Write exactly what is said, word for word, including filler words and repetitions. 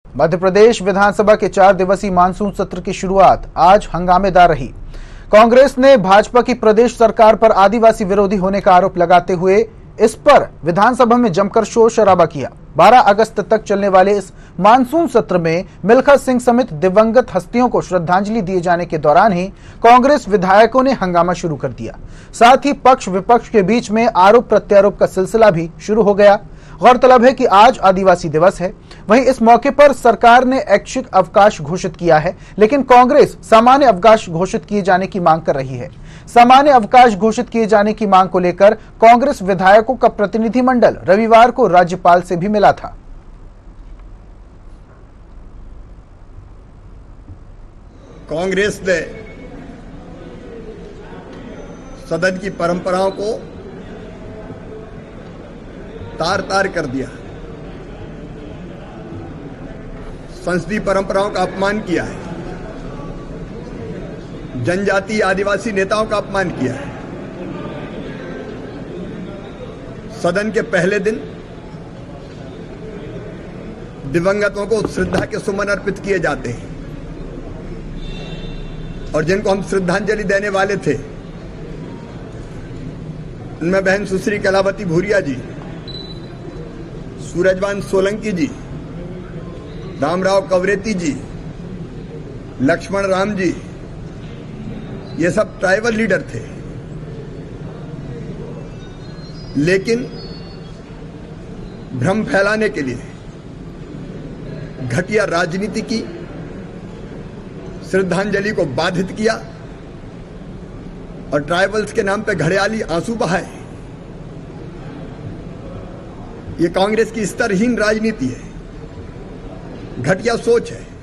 मध्य प्रदेश विधानसभा के चार दिवसीय मानसून सत्र की शुरुआत आज हंगामेदार रही। कांग्रेस ने भाजपा की प्रदेश सरकार पर आदिवासी विरोधी होने का आरोप लगाते हुए इस पर विधानसभा में जमकर शोर शराबा किया। बारह अगस्त तक चलने वाले इस मानसून सत्र में मिल्खा सिंह समेत दिवंगत हस्तियों को श्रद्धांजलि दिए जाने के दौरान ही कांग्रेस विधायकों ने हंगामा शुरू कर दिया। साथ ही पक्ष विपक्ष के बीच में आरोप प्रत्यारोप का सिलसिला भी शुरू हो गया। गौरतलब है कि आज आदिवासी दिवस है, वहीं इस मौके पर सरकार ने ऐच्छिक अवकाश घोषित किया है, लेकिन कांग्रेस सामान्य अवकाश घोषित किए जाने की मांग कर रही है। सामान्य अवकाश घोषित किए जाने की मांग को लेकर कांग्रेस विधायकों का प्रतिनिधिमंडल रविवार को राज्यपाल से भी मिला था। कांग्रेस ने सदन की परंपराओं को तार तार कर दिया, संसदीय परंपराओं का अपमान किया है, जनजातीय आदिवासी नेताओं का अपमान किया है। सदन के पहले दिन दिवंगतों को श्रद्धा के सुमन अर्पित किए जाते हैं और जिनको हम श्रद्धांजलि देने वाले थे उनमें बहन सुश्री कलावती भूरिया जी, सूरजवान सोलंकी जी, रामराव कवरेती जी, लक्ष्मण राम जी, ये सब ट्राइबल लीडर थे। लेकिन भ्रम फैलाने के लिए घटिया राजनीति की, श्रद्धांजलि को बाधित किया और ट्राइबल्स के नाम पे घड़ियाली आंसू बहाए। ये कांग्रेस की स्तरहीन राजनीति है, घटिया सोच है।